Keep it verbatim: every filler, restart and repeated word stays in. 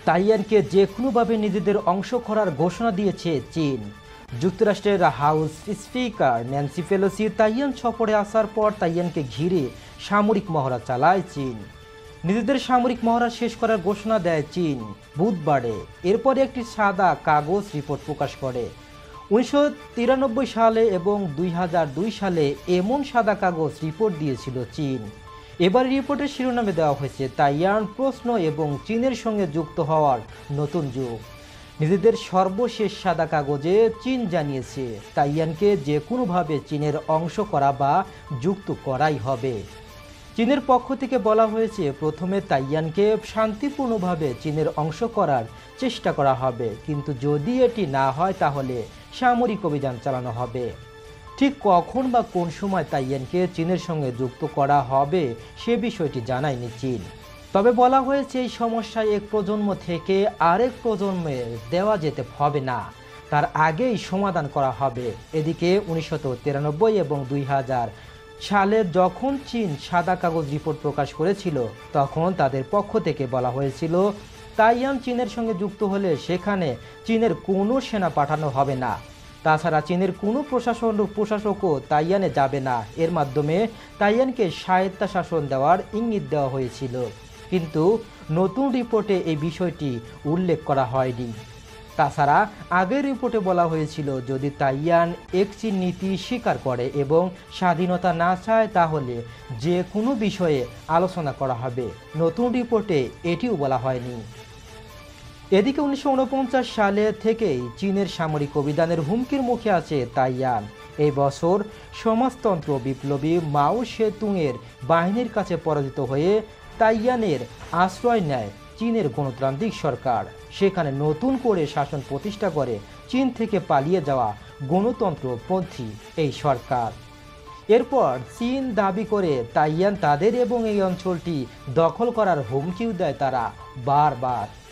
তাইওয়ানকে যে কোনোভাবে নিজেদের অংশ করার ঘোষণা দিয়েছে চীন। যুক্তরাষ্ট্রের house speaker Nancy Pelosi Taiwan সফরে আসার পর তাইওয়ানকে ঘিরে সামরিক মহড়া চালায় চীন। নিজেদের সামরিক মহড়া শেষ করার ঘোষণা দেয় চীন বুধবারে। এরপরে একটি সাদা কাগজ রিপোর্ট প্রকাশ করে। উনিশশো তিরানব্বই সালে এবং দুই হাজার দুই সালে এমন সাদা কাগজ রিপোর্ট দিয়েছিল চীন। এবার রিপোর্টের শিরোনামে দেওয়া হয়েছে তাইওয়ান প্রশ্ন এবং চীনের সঙ্গে যুক্ত হওয়ার নতুন যুগ। নিজেদের সর্বশেষ সাদা কাগজে চীন জানিয়েছে তাইওয়ানকে যে কোনোভাবে চীনের অংশ করা বা যুক্ত করাই হবে। চীনের পক্ষ থেকে বলা হয়েছে প্রথমে তাইওয়ানকে শান্তিপূর্ণভাবে চীনের অংশ করার চেষ্টা করা হবে, কিন্তু যদি এটি না হয় তাহলে সামরিক অভিযান চালানো হবে। ঠিক কখন বা কোন সময় তাইওয়ানকে চীনের সঙ্গে যুক্ত করা হবে সে বিষয়টি জানায়নি চীন। তবে বলা হয়েছে এই সমস্যায় এক প্রজন্ম থেকে আরেক প্রজন্মে দেওয়া যেতে হবে না, তার আগেই সমাধান করা হবে। এদিকে উনিশশো তিরানব্বই এবং দুই হাজার সালে যখন চীন সাদা কাগজ রিপোর্ট প্রকাশ করেছিল তখন তাদের পক্ষ থেকে বলা হয়েছিল তাইওয়ান চীনের সঙ্গে যুক্ত হলে সেখানে চীনের কোনো সেনা পাঠানো হবে না। তাছাড়া চীনের কোনো প্রশাসন প্রশাসকও তাইওয়ানে যাবে না। এর মাধ্যমে তাইওয়ানকে স্বায়ত্তশাসন দেওয়ার ইঙ্গিত দেওয়া হয়েছিল, কিন্তু নতুন রিপোর্টে এই বিষয়টি উল্লেখ করা হয়নি। তাছাড়া আগের রিপোর্টে বলা হয়েছিল যদি তাইওয়ান একচীন নীতি স্বীকার করে এবং স্বাধীনতা না চায় তাহলে যে কোনো বিষয়ে আলোচনা করা হবে। নতুন রিপোর্টে এটিও বলা হয়নি। এদিকে উনিশশো উনপঞ্চাশ সালে থেকেই চীনের সামরিক অভিযানের হুমকির মুখে আছে তাইওয়ান। এই বছর সমাজতন্ত্র বিপ্লবী মাও সেতুংয়ের বাহিনীর কাছে পরাজিত হয়ে তাইওয়ানের আশ্রয় নেয় চীনের গণতান্ত্রিক সরকার। সেখানে নতুন করে শাসন প্রতিষ্ঠা করে চীন থেকে পালিয়ে যাওয়া গণতন্ত্রপন্থী এই সরকার। এরপর চীন দাবি করে তাইওয়ান তাদের এবং এই অঞ্চলটি দখল করার হুমকিও দেয় তারা বারবার।